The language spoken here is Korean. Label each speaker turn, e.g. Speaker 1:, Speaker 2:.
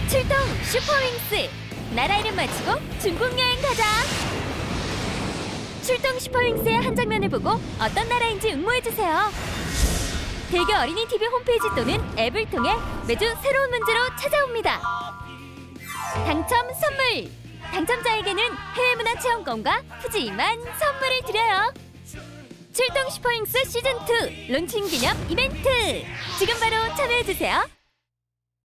Speaker 1: 출동 슈퍼윙스! 나라 이름 맞히고 중국 여행 가자! 출동 슈퍼윙스의 한 장면을 보고 어떤 나라인지 응모해주세요. 대교 어린이 TV 홈페이지 또는 앱을 통해 매주 새로운 문제로 찾아옵니다. 당첨 선물! 당첨자에게는 해외문화 체험권과 푸짐한 선물을 드려요. 출동 슈퍼윙스 시즌2 론칭 기념 이벤트! 지금 바로 참여해주세요.